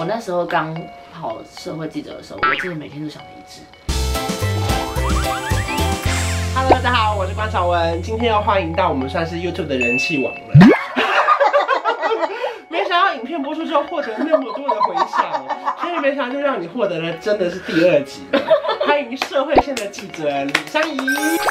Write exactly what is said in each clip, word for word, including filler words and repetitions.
我那时候刚考社会记者的时候，我真的每天都想离职。 Hello， 大家好，我是关韶文，今天要欢迎到我们算是 YouTube 的人气王了。没想到影片播出之后获得那么多的回响，所以没想到就让你获得了真的是第二集了。欢迎社会线的记者李珊怡。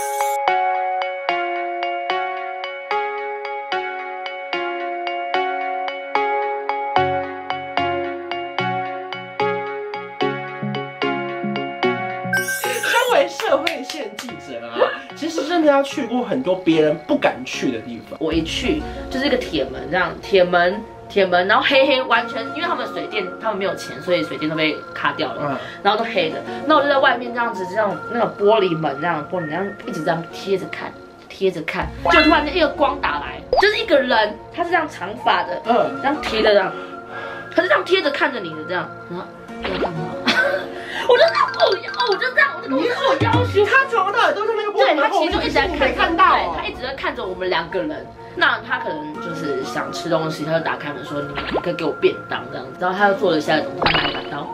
社会线记者啊，其实真的要去过很多别人不敢去的地方。 我一去就是一个铁门，这样铁门铁门，然后黑黑，完全因为他们水电他们没有钱，所以水电都被卡掉了，嗯、然后都黑的。那我就在外面这样子，这样那个玻璃门这样玻璃这样一直这样贴着看，贴着看，就突然间一个光打来，就是一个人，他是这样长发的，嗯，这样贴着这样，他是这样贴着看着你的这样，然后要干嘛？我就这样，哦哦，我就这样，我就跟我说我要求。 他从头到尾都是那个玻璃门后面， 对，他其实就一直在看， 看到、 对，他一直在看着我们两个人。那他可能就是想吃东西，他就打开门说：“你们可以给我便当这样子。”然后他又做了下一个动作，他拿一把刀。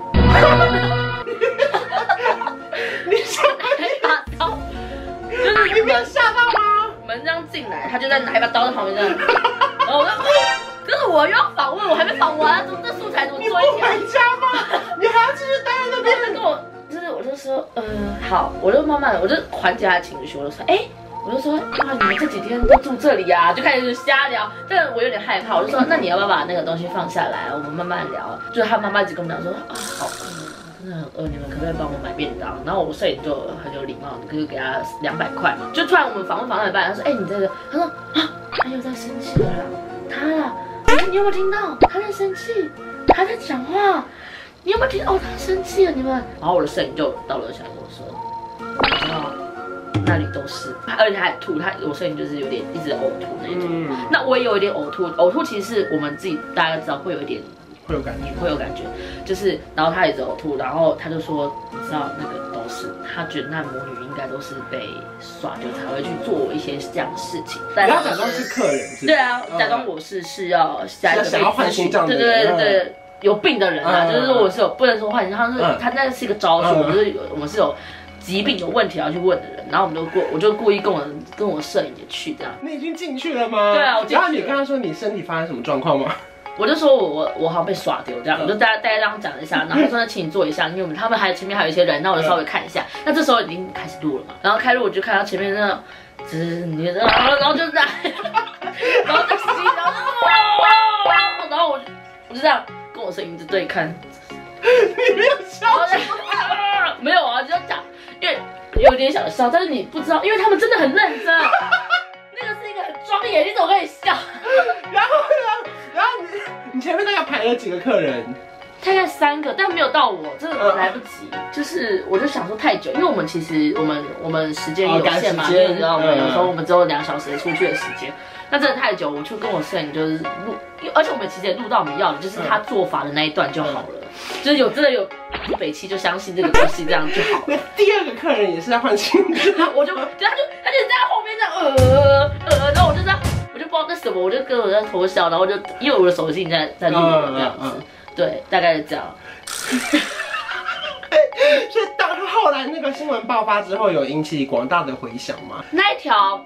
你吓一把刀？就是你没有吓到吗？ 门这样进来，他就在拿一把刀在旁边这样。然后我就，可是我又要访问，我还没访完，怎么这素材怎么做一条？ 你不回家吗？你还要继续待在那边？ 他跟我就是，我就说，呃，好，我就慢慢的，我就缓解他的情绪，我就说，哎、欸。我就说，哇，你们这几天都住这里啊？就开始瞎聊，但我有点害怕。我就说，那你要不要把那个东西放下来，我们慢慢聊。就是他妈妈一直跟我讲说，啊，好饿，真的很饿，你们可不可以帮我买便当？然后我摄影就很有礼貌，就给他两百块。就突然我们访问访到一半，他说，哎、欸，你这个，他说啊，他又在生气了啦，他啦，你有没有听到？他在生气，他在讲话，你有没有听到？哦，他生气了，你们。然后我的摄影就到楼下跟我说，你知道。那里都是，而且他还吐，他我摄影就是有点一直呕吐那种。嗯、那我也有一点呕吐，呕吐其实是我们自己大家知道会有一点， 会有感觉， 会有感觉，就是然后他一直呕吐，然后他就说，你知道那个都是，他觉得那母女应该都是被耍，就才会去做一些这样的事情。 但他假装是客人是， 对啊，假装我是是要下一个想要换心脏的人，对对对对。有病的人啊，嗯、就是我是有不能说换心，他是、嗯、他那是一个招数，嗯、就是有我们是有。疾病有问题要去问的人，然后我们就过，我就故意跟我跟我摄影也去这样。 你已经进去了吗？ 对啊，我进去了。 然后你刚刚说你身体发生什么状况吗？ 我就说我我我好像被耍丢这样，我就大家大概这样讲一下，然后他说那请你坐一下，因为我们他们还前面还有一些人，那我就稍微看一下。那这时候已经开始录了嘛，然后开录我就看到前面那个，只是你然后然后就这样，然后就吸，然后就然后我就我就这样跟我摄影一直对看。 你没有笑出来？ 没有啊，就要讲。因为有点想笑，但是你不知道，因为他们真的很认真，那个是一个很庄严，你怎么可以笑？ 然后呢？然后你你前面大概排了几个客人？ 大概三个，但没有到我，真的来不及。嗯、就是我就想说太久，因为我们其实我们我们时间有限嘛，你知道我们有时候我们只有两小时出去的时间，那真的太久，我就跟我摄影就是录，而且我们其实也录到我们要的，就是他做法的那一段就好了。嗯就是有真的有北七就相信这个东西，这样就好了。 那第二个客人也是在换心脏， 我就就他就他就在后面这样呃呃，然后我就这样，我就不知道那什么，我就跟我在偷笑，然后我就因为我的手机在在录这样子，对，大概是这样。 所以当后来那个新闻爆发之后，有引起广大的回响吗？ 那一条。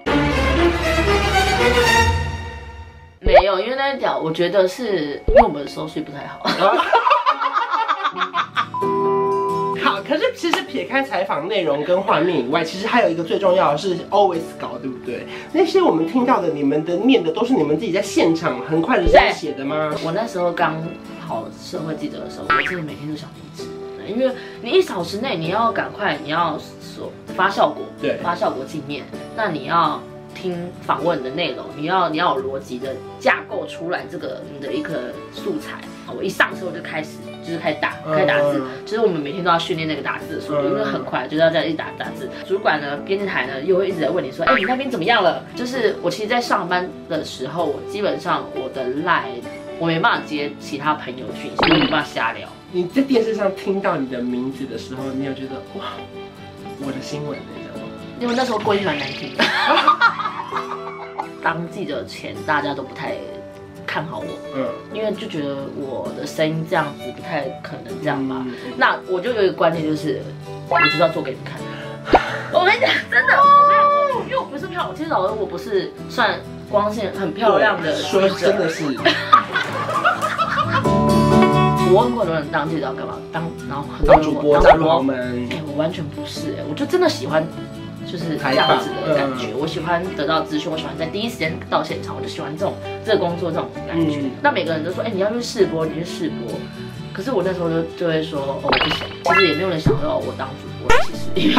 没有，因为那一条我觉得是因为我们的收视不太好。 好，可是其实撇开采访内容跟画面以外，其实还有一个最重要的是 always 稿，对不对？那些我们听到的、你们的念的，都是你们自己在现场很快的在写的吗？ 我那时候刚考社会记者的时候，我真的每天都想离职，因为你一小时内你要赶快，你要说发效果，对，发效果镜面，那你要。听访问的内容，你要你要有逻辑的架构出来这个你的一个素材。我一上车我就开始就是开始打，开始打字。其实我们每天都要训练那个打字的速度，因为很快，就是要在一直打打字。主管呢，编辑台呢又会一直在问你说，哎、欸，你那边怎么样了？就是我其实，在上班的时候，我基本上我的 line 我没办法接其他朋友讯息，我没办法瞎聊。 你在电视上听到你的名字的时候，你有觉得哇，我的新闻那种吗？ 因为那时候过音蛮难听的。当记者前，大家都不太看好我， 嗯， 因为就觉得我的声音这样子不太可能这样吧。 嗯、 那我就有一个观念，就是我就是要做给你们看。我跟你讲，真的，我跟你讲，因为我不是漂亮，其实老实我不是算光线很漂亮的， 说真的是。 我问过很多人当记者要干嘛，当然后很多当主播、当主播们， 哎，我完全不是，哎，我就真的喜欢。就是这样子的感觉，我喜欢得到资讯，我喜欢在第一时间到现场，我就喜欢这种这个工作这种感觉。嗯、那每个人都说，哎、欸，你要去试播，你去试播。可是我那时候就就会说，哦，我不想。其实也没有人想要我当主播，其实。也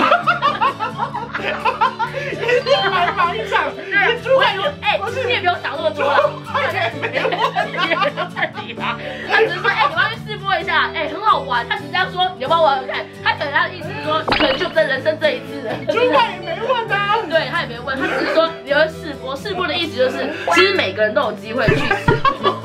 是蛮蛮想， 对，主管说，哎，你也不用想那么多了，没有问题啦。他只是说，哎、欸，你要去试播一下，哎、欸，很好玩。他只是这样说，你要不要玩玩看？他可能他的意思是说，可能就这人生这一次了。 主管也没问啊， 对他也没问，他只是说你要试播。试播的意思就是，其实每个人都有机会去试播。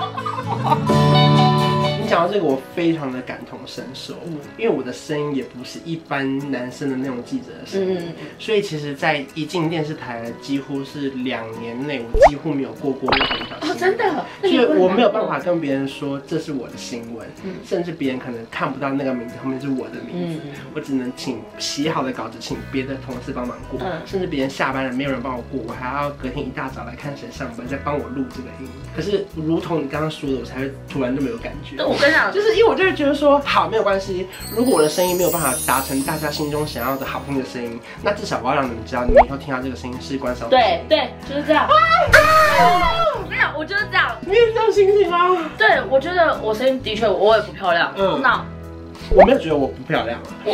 讲到这个，我非常的感同身受，嗯，因为我的声音也不是一般男生的那种记者的声音，嗯、所以其实，在一进电视台，几乎是两年内，我几乎没有过过任何一条新闻。 哦，真的？ 所以我没有办法跟别人说这是我的新闻，嗯、甚至别人可能看不到那个名字后面是我的名字，嗯、我只能请写好的稿子，请别的同事帮忙过，嗯、甚至别人下班了没有人帮我过，我还要隔天一大早来看谁上班，再帮我录这个音。可是，如同你刚刚说的，我才会突然这么有感觉。 我跟你讲， 就是因为我就会觉得说，好，没有关系。如果我的声音没有办法达成大家心中想要的好听的声音，那至少我要让你们知道，你们以后听到这个声音是关少。 对对，就是这样。我跟你讲，我就是这样。 你有这样心情吗？ 对，我觉得我声音的确我也不漂亮。嗯，那我没有觉得我不漂亮啊。我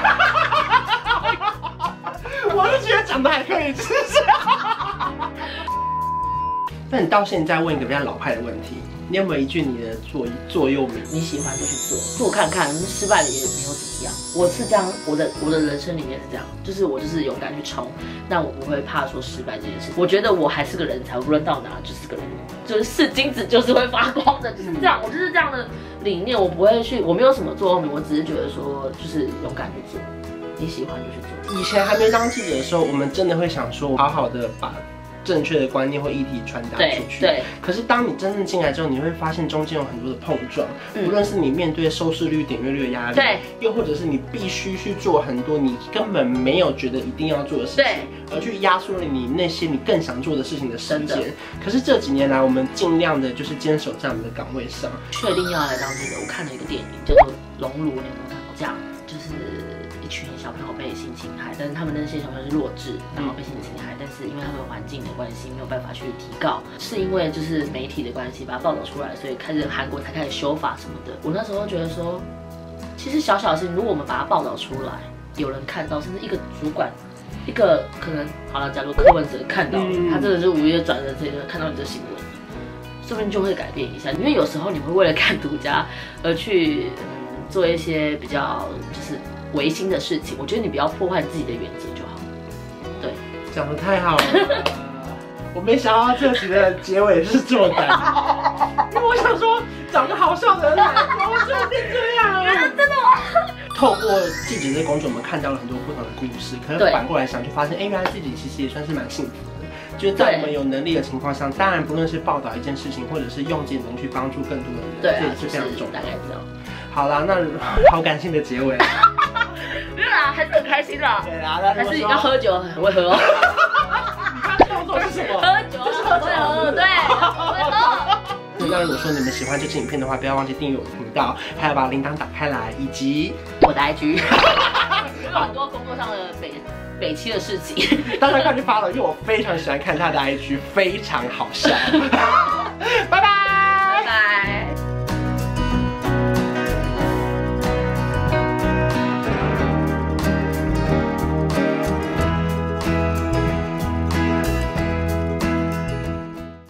我是觉得长得还可以，是不是？那你到现在问一个比较老派的问题。你有没有一句你的座座右铭？ 你喜欢就去做，做看看，失败了也没有怎么样。我是这样，我的我的人生里面是这样，就是我就是勇敢去冲，那我不会怕说失败这件事。我觉得我还是个人才，无论到哪就是个人，就是是金子就是会发光的，就是这样。我就是这样的理念，我不会去，我没有什么座右铭，我只是觉得说就是勇敢去做，你喜欢就去做。 以前还没当记者的时候，我们真的会想说，好好的把正确的观念或议题传达出去。 对。 可是当你真正进来之后，你会发现中间有很多的碰撞，嗯、无论是你面对收视率、点阅率的压力， 对， 又或者是你必须去做很多你根本没有觉得一定要做的事情，而去压缩了你那些你更想做的事情的时间。可是这几年来，我们尽量的就是坚守在我们的岗位上， 确定要来当记者。我看了一个电影叫做《熔炉》，你有没有看过？这样就是一群小朋友被性侵害，但是他们那些小朋友是弱智，然后被性侵害，但是因为他们环境的关系没有办法去提告，是因为就是媒体的关系把它报道出来，所以开始韩国才开始修法什么的。我那时候觉得说，其实小小的事情，如果我们把它报道出来，有人看到，甚至一个主管，一个可能好了，假如柯文哲看到了，他真的是五月转的这个看到你的新闻，说不定就会改变一下。因为有时候你会为了看独家而去嗯做一些比较就是违心的事情，我觉得你不要破坏自己的原则就好。对， 讲得太好了。我没想到这集的结尾是这么感人，因为我想说找个好笑的人来，我就变这样了。 真的吗？ 透过记者这工作，我们看到了很多不同的故事，可是反过来想，就发现，哎、欸，原来自己其实也算是蛮幸福的。就是在我们有能力的情况下，当然不论是报道一件事情，或者是用技能去帮助更多的人， 对、啊， 这也是非常重要。 大概知道。 好啦，那好感性的结尾。 没有啦，还是很开心啦。 对啦，那还是要喝酒，很会喝哦。 你看动作是什么？ 喝酒，就是喝酒，对，会喝。 那如果说你们喜欢这支影片的话，不要忘记订阅我的频道，还要把铃铛打开来，以及我的 I G， 有很多工作上的北北七的事情， 大家快去发了，因为我非常喜欢看他的 I G， 非常好笑。拜拜。